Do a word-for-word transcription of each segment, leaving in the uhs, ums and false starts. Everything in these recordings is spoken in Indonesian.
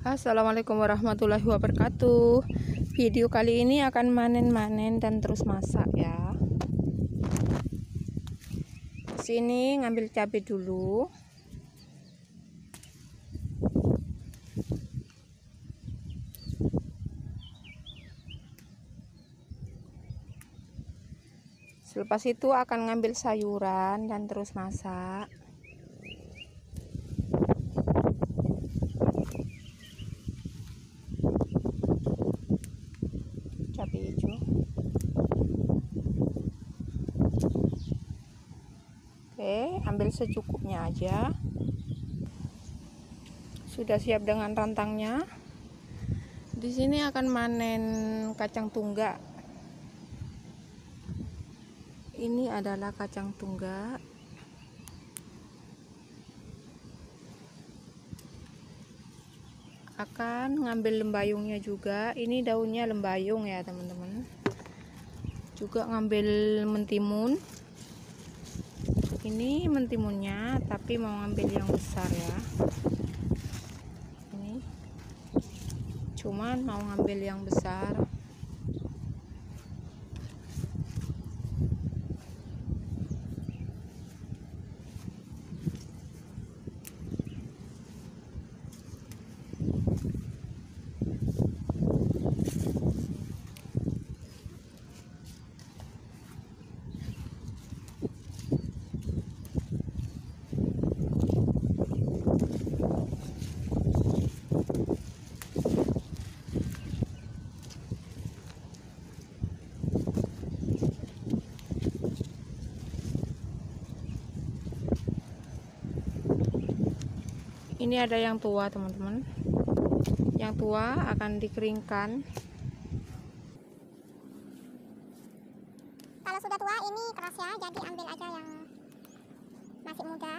Assalamualaikum warahmatullahi wabarakatuh. Video kali ini akan manen-manen dan terus masak ya. Sini ngambil cabai dulu. Selepas itu akan ngambil sayuran dan terus masak. Cabai hijau. Oke, ambil secukupnya aja. Sudah siap dengan rantangnya. Di sini akan manen kacang tunggak. Ini adalah kacang tunggak. Akan ngambil lembayungnya juga. Ini daunnya lembayung ya teman-teman. Juga ngambil mentimun. Ini mentimunnya, tapi mau ngambil yang besar ya. Ini cuman mau ngambil yang besar. Ini ada yang tua teman-teman. Yang tua akan dikeringkan. Kalau sudah tua ini keras ya, jadi ambil aja yang masih muda.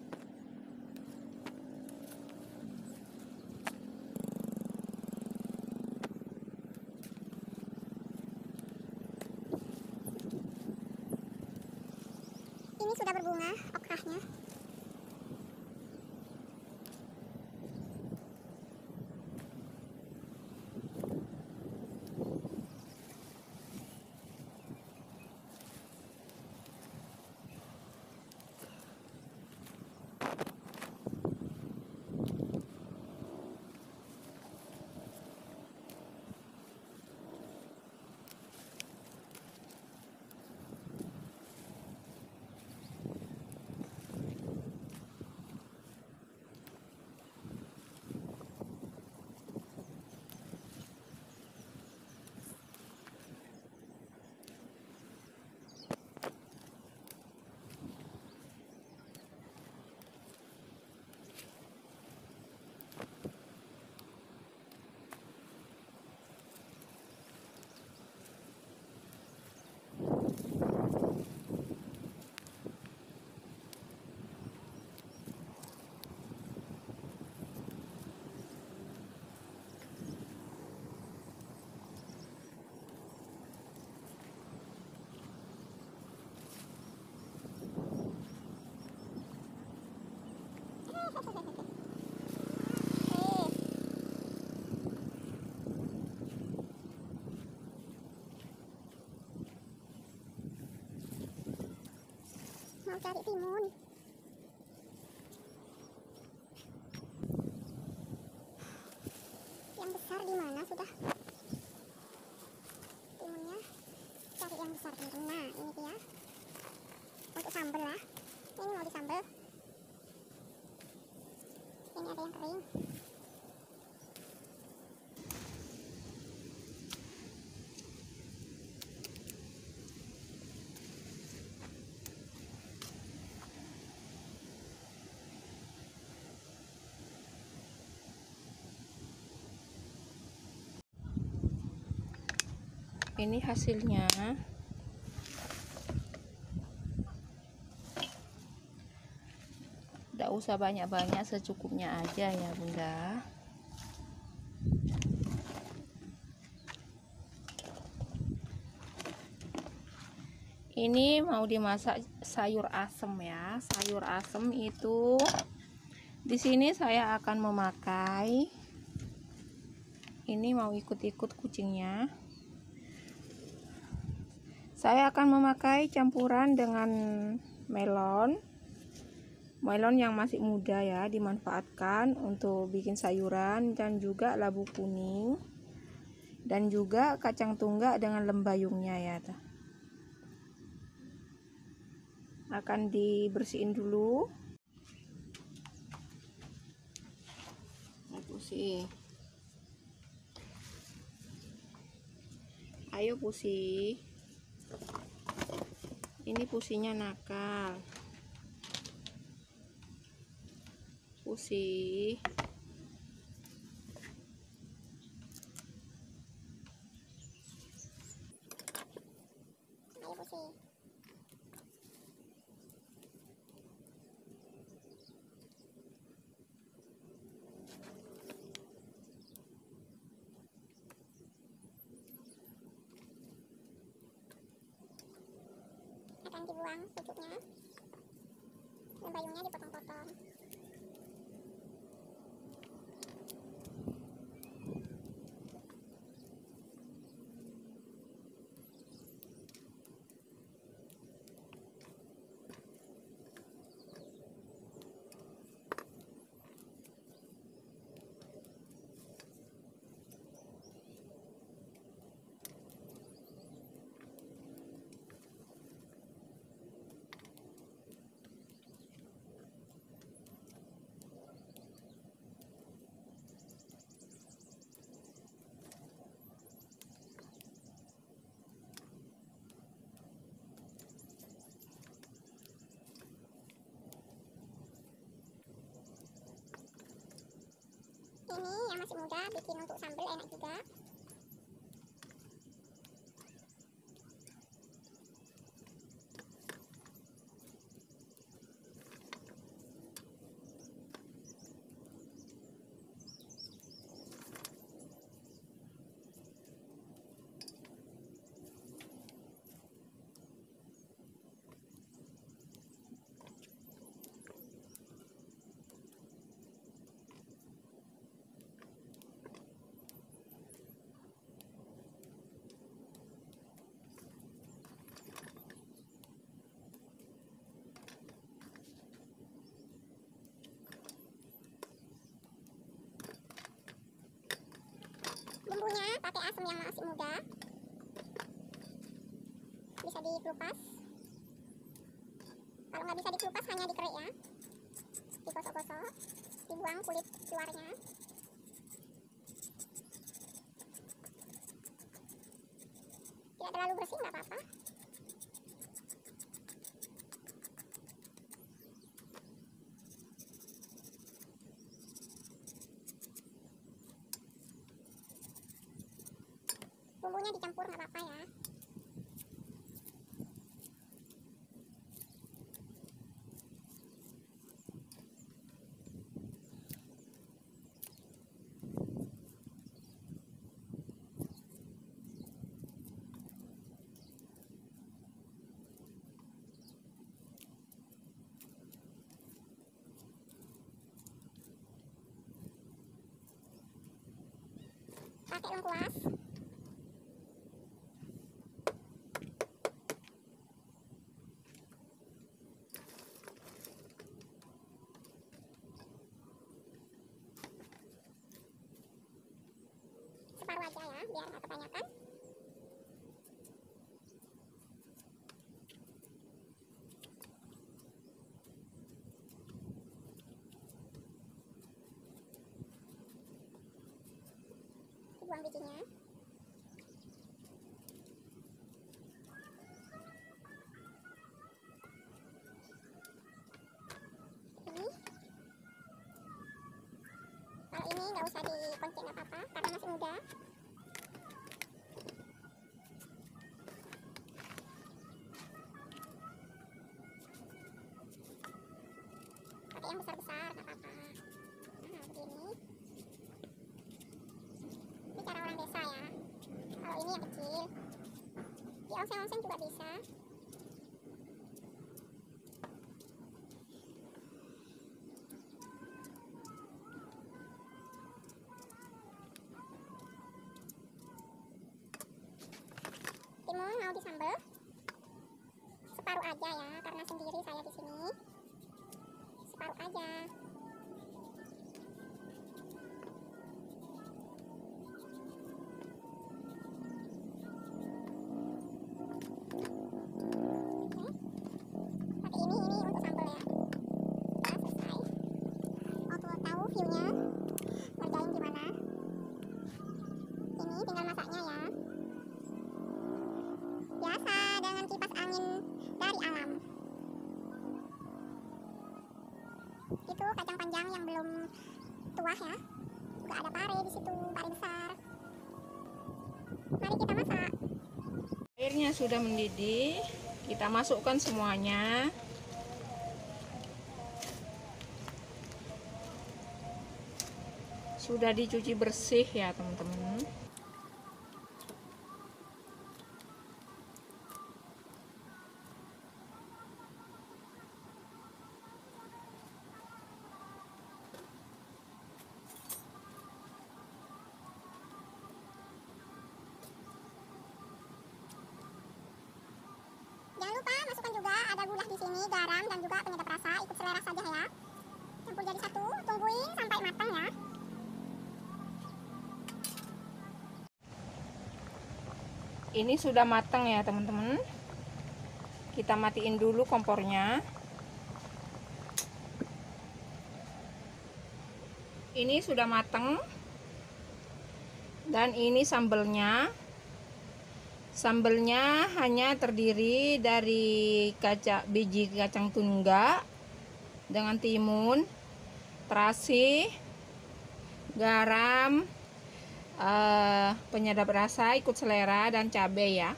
Ini sudah berbunga okrahnya. Mau cari timun. Yang besar di mana sudah? Timunnya cari yang besar teman-teman. Nah ini dia. Untuk sambal lah. Ini mau disambal. Ini ada yang kering. Ini hasilnya. Tidak usah banyak-banyak, secukupnya aja ya bunda. Ini mau dimasak sayur asem ya. Sayur asem itu di sini saya akan memakai ini mau ikut-ikut kucingnya. Saya akan memakai campuran dengan melon. Melon yang masih muda ya, dimanfaatkan untuk bikin sayuran, dan juga labu kuning, dan juga kacang tunggak dengan lembayungnya ya. Akan dibersihin dulu. Pusi, ayo Pusi, ini Pusinya nakal. Pusi, Ayo Pusi. Akan dibuang pucuknya, lembayungnya dipotong-potong. Ini yang masih muda, bikin untuk sambal enak juga. Bumbunya pakai asam yang masih muda, bisa dikelupas. Kalau nggak bisa dikelupas, hanya dikerek ya, digosok-gosok, dibuang kulit luarnya. Tidak terlalu bersih, nggak apa-apa. Bumbunya dicampur, nggak apa-apa ya. Pakai lengkuas. Separuh aja ya, biar nggak kebanyakan. Dibuang bijinya. Ini, kalau ini nggak usah dikonceng, nggak apa-apa, karena masih muda. Pakai yang besar-besar, nggak apa-apa. Nah, begini. Ini cara orang desa ya. Kalau ini yang kecil, di oseng-oseng juga bisa. mau disambel separuh aja ya, karena sendiri saya di sini. Separuh aja. Viewnya ngerjain gimana, ini tinggal masaknya ya, biasa dengan kipas angin dari alam. Itu kacang panjang yang belum tuah ya, juga ada pare di situ, pare besar. Mari kita masak. Airnya sudah mendidih, kita masukkan semuanya. Sudah dicuci bersih ya teman-teman. Jangan lupa masukkan juga ada gula di sini, garam dan juga penyedap rasa, ikut selera saja ya. Campur jadi satu, tungguin sampai matang ya. Ini sudah matang ya teman-teman. Kita matiin dulu kompornya. Ini sudah matang. Dan ini sambelnya. Sambelnya hanya terdiri dari kaca, biji kacang tungga dengan timun, terasi, garam, Uh, penyedap rasa ikut selera, dan cabai ya.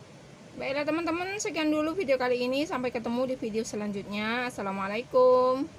Baiklah teman-teman, sekian dulu video kali ini. Sampai ketemu di video selanjutnya. Assalamualaikum.